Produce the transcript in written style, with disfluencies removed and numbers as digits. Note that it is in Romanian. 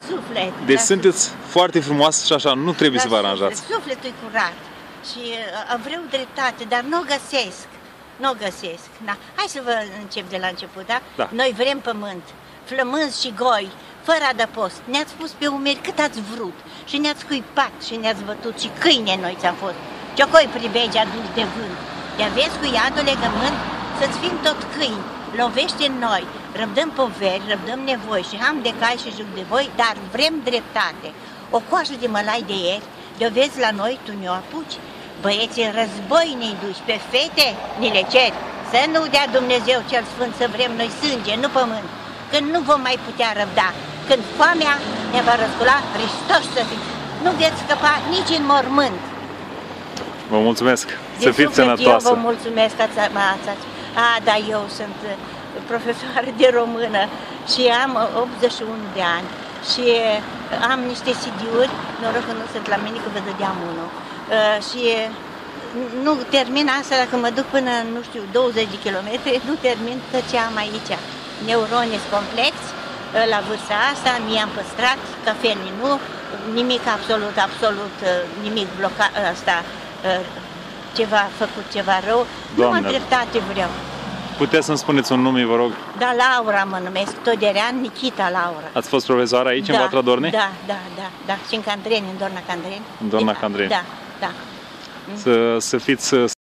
Suflet. Deci sunteți foarte frumoasă și așa, nu trebuie să vă aranjați. Sufletul e curat și vreau dreptate, dar nu o găsesc. Nu o găsesc. Na. Hai să vă încep de la început, da? Da. Noi vrem pământ, flămânzi și goi, fără adăpost. Ne-ați pus pe umeri cât ați vrut și ne-ați scuipat și ne-ați bătut și câine noi ți-am fost. Ciocoi privegi adus de vânt. Te aveți cu iadul legământ să-ți fim tot câini. Lovește în noi, răbdăm poveri, răbdăm nevoi și am de cai și juc de voi, dar vrem dreptate. O coajă de mălai de ieri, de-o vezi la noi, tu ne-o apuci. Băieții în război ne-i duci, pe fete ni le ceri. Să nu dea Dumnezeu cel Sfânt să vrem noi sânge, nu pământ. Când nu vom mai putea răbda, când foamea ne va răscula, Hristos să fim. Nu veți scăpa nici în mormânt. Vă mulțumesc, să fiți sănătoasă. Eu vă mulțumesc că da, eu sunt profesoară de română și am 81 de ani și am niște CD-uri, noroc că nu sunt la mine, că vă dădeam unul. Și nu termin asta, dacă mă duc până, nu știu, 20 de kilometri, nu termin că ce am aici. Neuroni complex, la vârsta asta, mi-am păstrat, cafenii nu, nimic absolut, nimic blocat, asta, ceva făcut, ceva rău. Numai dreptate vreau. Puteți să-mi spuneți un nume, vă rog? Da, Laura mă numesc, Toderean Nichita Laura. Ați fost profesoară aici, în Vatra Dornei? Da, și în Candreni, în Dorna Candreni. În Dorna Candreni. Da. Să fiți